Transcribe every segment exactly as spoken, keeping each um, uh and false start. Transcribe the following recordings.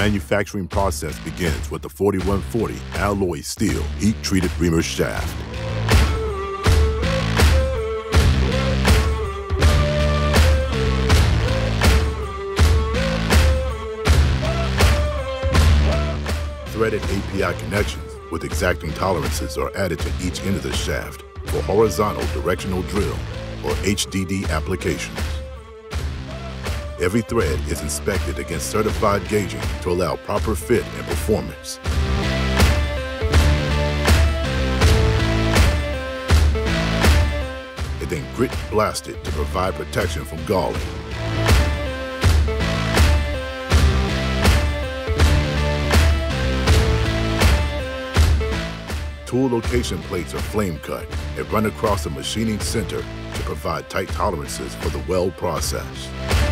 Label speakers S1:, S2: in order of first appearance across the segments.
S1: manufacturing process begins with the forty-one forty alloy steel heat-treated reamer shaft. Threaded A P I connections with exacting tolerances are added to each end of the shaft for horizontal directional drill, or H D D applications. Every thread is inspected against certified gauging to allow proper fit and performance. It then grit blasted to provide protection from galling. Tool location plates are flame cut and run across the machining center to provide tight tolerances for the weld process.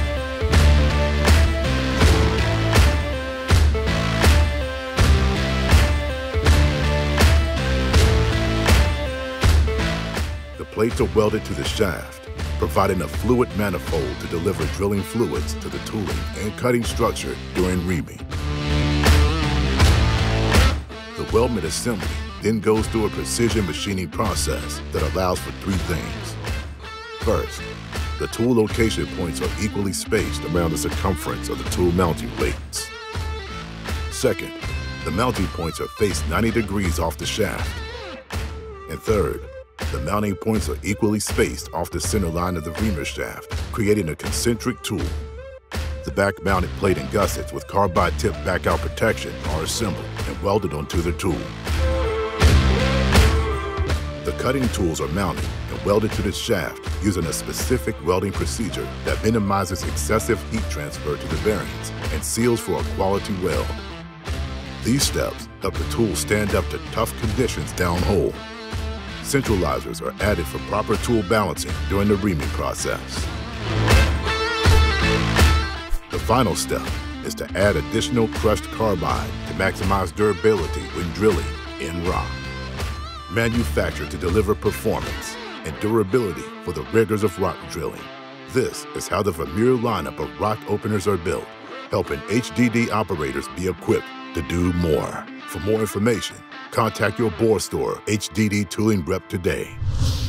S1: The plates are welded to the shaft, providing a fluid manifold to deliver drilling fluids to the tooling and cutting structure during reaming. The weldment assembly then goes through a precision machining process that allows for three things. First, the tool location points are equally spaced around the circumference of the tool mounting plates. Second, the mounting points are faced ninety degrees off the shaft. And third, the mounting points are equally spaced off the center line of the reamer shaft, creating a concentric tool. The back-mounted plate and gussets with carbide tip back-out protection are assembled and welded onto the tool. The cutting tools are mounted and welded to the shaft using a specific welding procedure that minimizes excessive heat transfer to the bearings and seals for a quality weld. These steps help the tool stand up to tough conditions downhole. Centralizers are added for proper tool balancing during the reaming process. The final step is to add additional crushed carbide to maximize durability when drilling in rock. Manufactured to deliver performance and durability for the rigors of rock drilling. This is how the Vermeer lineup of rock openers are built, helping H D D operators be equipped to do more. For more information, contact your bore store H D D tooling rep today.